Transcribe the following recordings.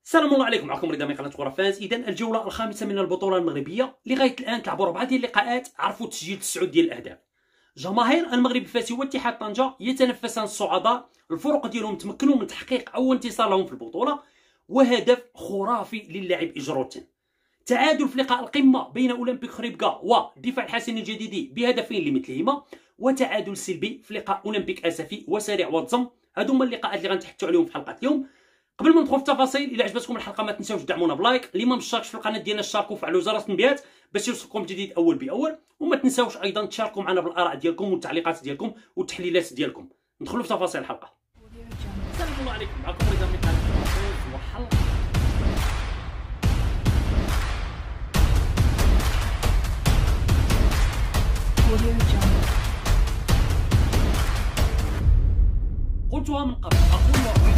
السلام الله عليكم، معكم رضا من قناه كره فاز. اذا الجوله الخامسه من البطوله المغربيه لغايه الان تلعبوا 4 ديال اللقاءات، عرفوا تسجيل 9 ديال الاهداف. جماهير المغرب الفاسي واتحاد طنجه يتنافسان الصعداء، الفرق ديالهم تمكنوا من تحقيق اول انتصار لهم في البطوله وهدف خرافي للاعب اجروتين. تعادل في لقاء القمه بين اولمبيك خريبكا والدفاع الحسني الجديدي بهدفين لمثلهما، وتعادل سلبي في لقاء اولمبيك اسفي وسريع واتزم. هادو هما اللقاءات اللي غنتحدثوا عليهم في حلقه اليوم. قبل ما ندخل في التفاصيل، الا عجبتكم الحلقه ما تنساوش دعمونا بلايك، اللي ما مشاركش في القناه ديالنا اشتركوا وفعلوا زر التنبيهات باش يوصلكم جديد اول باول، وما تنساوش ايضا تشاركوا معنا بالاراء ديالكم والتعليقات ديالكم والتحليلات ديالكم. ندخلوا في تفاصيل الحلقه. السلام الله عليكم، معكم رضا من قناه فاز وحلقه قلتها من قبل اقول وأعيد.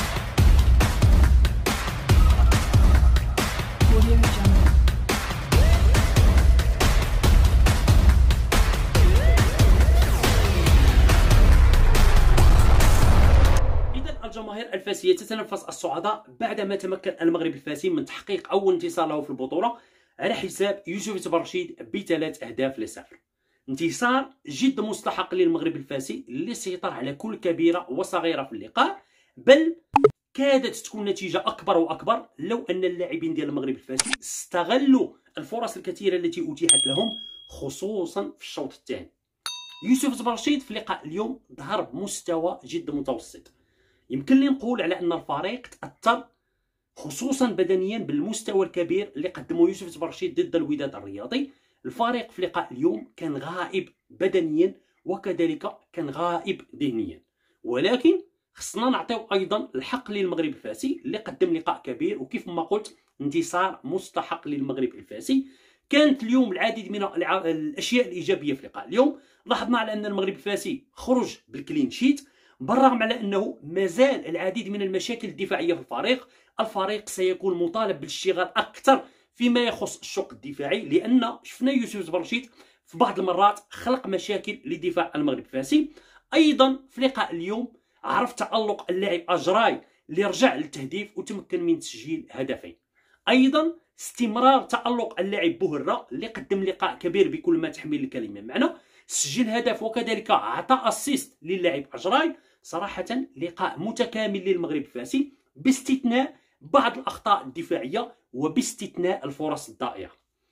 الجماهير الفاسيه تتنافس الصعداء بعدما تمكن المغرب الفاسي من تحقيق اول انتصار له في البطوله على حساب يوسف تبرشيد ب3 أهداف ل0. انتصار جد مستحق للمغرب الفاسي اللي سيطر على كل كبيره وصغيره في اللقاء، بل كادت تكون نتيجه اكبر واكبر لو ان اللاعبين ديال المغرب الفاسي استغلوا الفرص الكثيره التي اتيحت لهم، خصوصا في الشوط الثاني. يوسف تبرشيد في لقاء اليوم ظهر بمستوى جد متوسط. يمكن لي نقول على ان الفريق تاثر خصوصا بدنيا بالمستوى الكبير اللي قدمه يوسف تبرشيد ضد الوداد الرياضي. الفريق في لقاء اليوم كان غائب بدنيا وكذلك كان غائب ذهنيا، ولكن خصنا نعطيو ايضا الحق للمغرب الفاسي اللي قدم لقاء كبير، وكيف ما قلت انتصار مستحق للمغرب الفاسي. كانت اليوم العديد من الاشياء الايجابيه في لقاء اليوم. لاحظنا على ان المغرب الفاسي خرج بالكلين شيت، بالرغم على انه مازال العديد من المشاكل الدفاعيه في الفريق سيكون مطالب بالاشتغال اكثر فيما يخص الشق الدفاعي، لان شفنا يوسف تبرشيد في بعض المرات خلق مشاكل لدفاع المغرب الفاسي. ايضا في لقاء اليوم عرف تالق اللاعب اجراي اللي رجع للتهديف وتمكن من تسجيل هدفين. ايضا استمرار تالق اللاعب بوهره اللي قدم لقاء كبير بكل ما تحمل الكلمه معنى، سجل هدف وكذلك عطى اسيست للاعب اجراي. صراحه لقاء متكامل للمغرب الفاسي باستثناء بعض الاخطاء الدفاعيه وباستثناء الفرص الضائعه.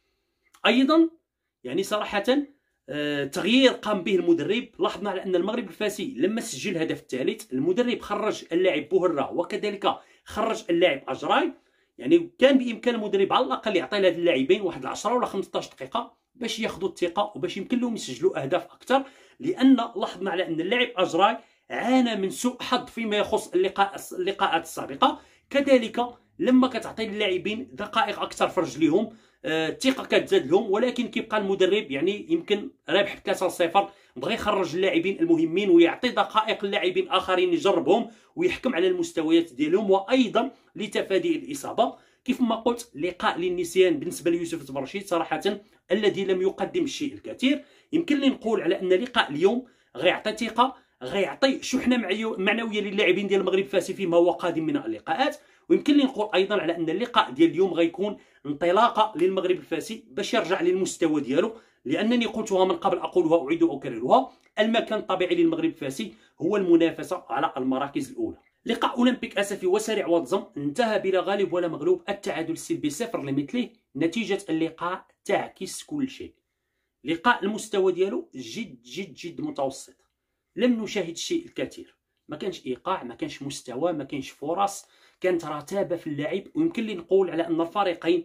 ايضا صراحه تغيير قام به المدرب. لاحظنا على ان المغرب الفاسي لما سجل الهدف الثالث المدرب خرج اللاعب بوهره وكذلك خرج اللاعب اجراي. كان بامكان المدرب على الاقل يعطي لهاد اللاعبين واحد 10 ولا 15 دقيقه باش ياخذوا الثقه وباش يمكن لهم يسجلوا اهداف اكثر، لان لاحظنا على ان اللاعب اجراي عانى من سوء حظ فيما يخص اللقاءات السابقه. كذلك لما كتعطي اللاعبين دقائق اكثر في رجليهم الثقه كتزاد لهم، ولكن كيبقى المدرب يمكن رابح ب3-0 بغى يخرج اللاعبين المهمين ويعطي دقائق اللاعبين اخرين يجربهم ويحكم على المستويات ديالهم، وايضا لتفادي الاصابه. كيف ما قلت لقاء للنسيان بالنسبه ليوسف تبرشيد صراحه، الذي لم يقدم الشيء الكثير. يمكن لي نقول على ان لقاء اليوم غيعطي ثقه، غيعطي شحنه معنويه للاعبين ديال المغرب الفاسي فيما هو قادم من اللقاءات. ويمكن لي نقول ايضا على ان اللقاء ديال اليوم غيكون انطلاقه للمغرب الفاسي باش يرجع للمستوى ديالو، لانني قلتها من قبل اقولها اعيد واكررها، المكان الطبيعي للمغرب الفاسي هو المنافسه على المراكز الاولى. لقاء اولمبيك اسفي وسريع واتزم انتهى بلا غالب ولا مغلوب، التعادل السلبي 0 لمثله. نتيجه اللقاء تعكس كل شيء. لقاء المستوى ديالو جد جد جد متوسط، لم نشاهد الشيء الكثير، ما كانش ايقاع، ما كانش مستوى، ما كانش فرص، كانت رتابه في اللعب. ويمكن لي نقول على ان الفريقين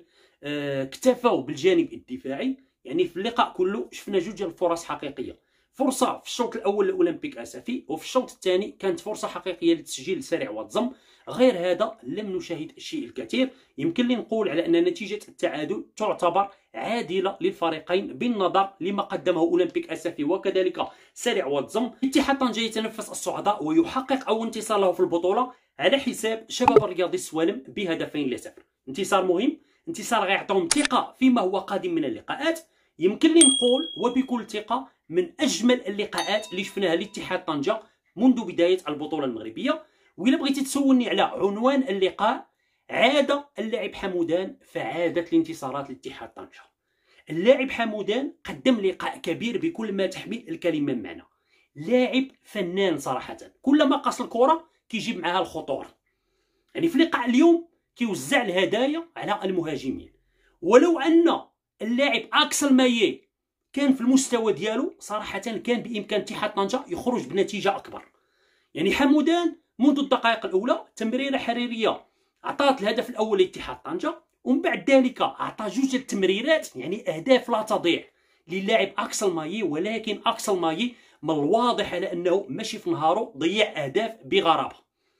اكتفوا بالجانب الدفاعي. في اللقاء كله شفنا 2 ديال الفرص حقيقيه، فرصه في الشوط الاول لاولمبيك اسفي، وفي الشوط الثاني كانت فرصه حقيقيه للتسجيل سريع واتزم. غير هذا لم نشاهد الشيء الكثير. يمكن لي نقول على ان نتيجه التعادل تعتبر عادله للفريقين بالنظر لما قدمه اولمبيك اسفي وكذلك سريع واتزم. اتحاد طنجه يتنفس الصعداء ويحقق اول انتصار له في البطوله على حساب شباب الرياضي السوالم بهدفين ل0. انتصار مهم، انتصار غيعطيهم ثقه فيما هو قادم من اللقاءات. يمكن لي نقول وبكل ثقه من اجمل اللقاءات اللي شفناها لاتحاد طنجه منذ بدايه البطوله المغربيه. وإلا بغيتي تسولني على عنوان اللقاء، عاد اللاعب حمودان فعادت الانتصارات لاتحاد طنجة. اللاعب حمودان قدم لقاء كبير بكل ما تحمل الكلمة معنى. لاعب فنان صراحة، كلما قاس الكرة كيجيب معها الخطورة. يعني في لقاء اليوم كيوزع الهدايا على المهاجمين. ولو ان اللاعب اكسل مايي كان في المستوى ديالو صراحة كان بامكان اتحاد طنجة يخرج بنتيجة اكبر. يعني حمودان منذ الدقائق الاولى تمريرة حريرية عطات الهدف الاول لاتحاد طنجة، ومن بعد ذلك عطى جوج التمريرات يعني اهداف لا تضيع للاعب اكسل مايي. ولكن اكسل مايي من الواضح على انه ماشي في نهارو ضيع اهداف بغرابه.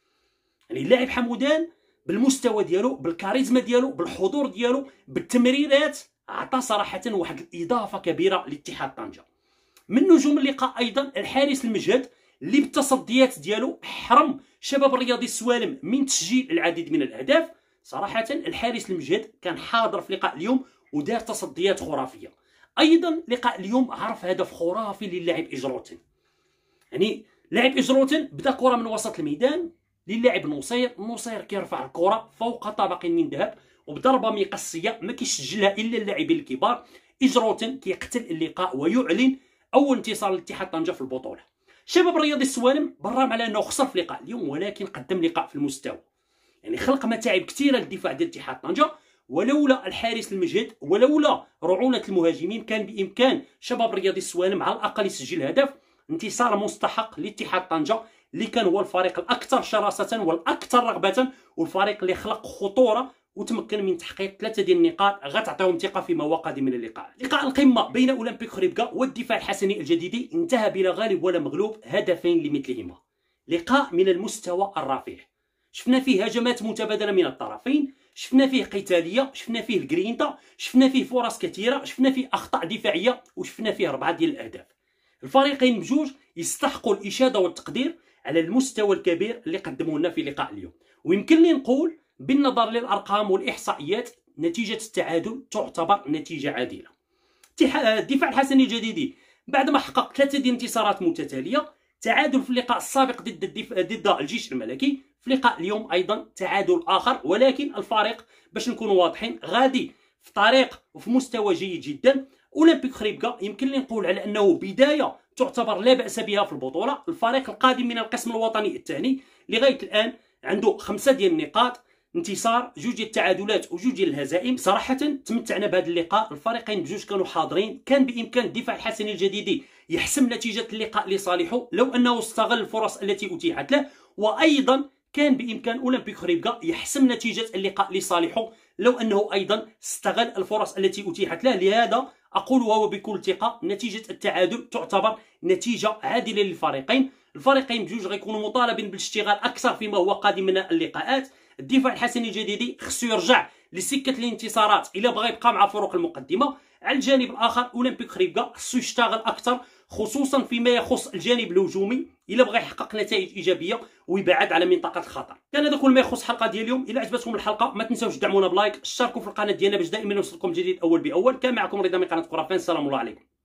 يعني اللاعب حمودان بالمستوى ديالو، بالكاريزما ديالو، بالحضور ديالو، بالتمريرات، عطى صراحه واحد الاضافه كبيره لاتحاد طنجة. من نجوم اللقاء ايضا الحارس المجهد اللي بالتصديات ديالو حرم شباب الرياضي السوالم من تسجيل العديد من الاهداف. صراحه الحارس المجهد كان حاضر في لقاء اليوم ودار تصديات خرافيه. ايضا لقاء اليوم عرف هدف خرافي للاعب اجروتن. يعني لاعب اجروتن بدا كره من وسط الميدان للاعب نصير كيرفع الكره فوق طبق من ذهب وبضربه مقصيه ما كيسجلها الا اللاعبين الكبار. اجروتن كيقتل اللقاء ويعلن اول انتصار لاتحاد طنجة في البطوله. شباب الرياضي السوالم برام على انه خسر في لقاء اليوم، ولكن قدم لقاء في المستوى. يعني خلق متاعب كثيره للدفاع ديال اتحاد طنجة، ولولا الحارس المجهد ولولا رعونه المهاجمين كان بامكان شباب الرياضي السوالم على الاقل يسجل هدف. انتصار مستحق لاتحاد طنجة اللي كان هو الفريق الاكثر شراسه والاكثر رغبه، والفريق اللي خلق خطوره وتمكن من تحقيق 3 ديال النقاط غتعطيهم ثقه فيما هو قادم من اللقاء. لقاء القمه بين اولمبيك خريبكا والدفاع الحسني الجديدي انتهى بلا غالب ولا مغلوب، هدفين لمثلهما. لقاء من المستوى الرفيع، شفنا فيه هجمات متبادله من الطرفين، شفنا فيه قتاليه، شفنا فيه الجرينتا، شفنا فيه فرص كثيره، شفنا فيه اخطاء دفاعيه، وشفنا فيه 4 ديال الاهداف. الفريقين بجوج يستحقوا الاشاده والتقدير على المستوى الكبير اللي قدموه لنا في لقاء اليوم. ويمكن لي نقول بالنظر للارقام والاحصائيات نتيجه التعادل تعتبر نتيجه عادله. الدفاع الحسني الجديدي بعد ما حقق 3 ديال الانتصارات متتاليه، تعادل في اللقاء السابق ضد الجيش الملكي، في لقاء اليوم ايضا تعادل اخر، ولكن الفريق باش نكونوا واضحين غادي في طريق وفي مستوى جيد جدا. اولمبيك خريبكا يمكن لي نقول على انه بدايه تعتبر لا باس بها في البطوله. الفريق القادم من القسم الوطني الثاني لغايه الان عنده 5 ديال النقاط، انتصار، 2 ديال التعادلات و2 ديال الهزائم. صراحه تمتعنا بهذا اللقاء، الفريقين بجوج كانوا حاضرين، كان بامكان الدفاع الحسني الجديدي يحسم نتيجه اللقاء لصالحه لو انه استغل الفرص التي اتيحت له، وايضا كان بامكان اولمبيك خريبكا يحسم نتيجه اللقاء لصالحه لو انه ايضا استغل الفرص التي اتيحت له. لهذا اقول وهو بكل ثقه نتيجه التعادل تعتبر نتيجه عادله للفريقين. الفريقين بجوج غيكونوا مطالبين بالاشتغال اكثر فيما هو قادم من اللقاءات. الدفاع الحسني الجديدي خصو يرجع لسكه الانتصارات الا بغى يبقى مع الفرق المقدمه. على الجانب الاخر اولمبيك خريبكا خصو يشتغل اكثر خصوصا فيما يخص الجانب الهجومي الا بغى يحقق نتائج ايجابيه ويبعد على منطقه الخطر. كان هذا كل ما يخص الحلقه ديال اليوم. الا عجبتكم الحلقه ما تنساوش تدعمونا بلايك، اشتركوا في القناه ديالنا باش دائما يوصلكم جديد اول باول. كان معكم رضا من قناه خرافان، السلام الله عليكم.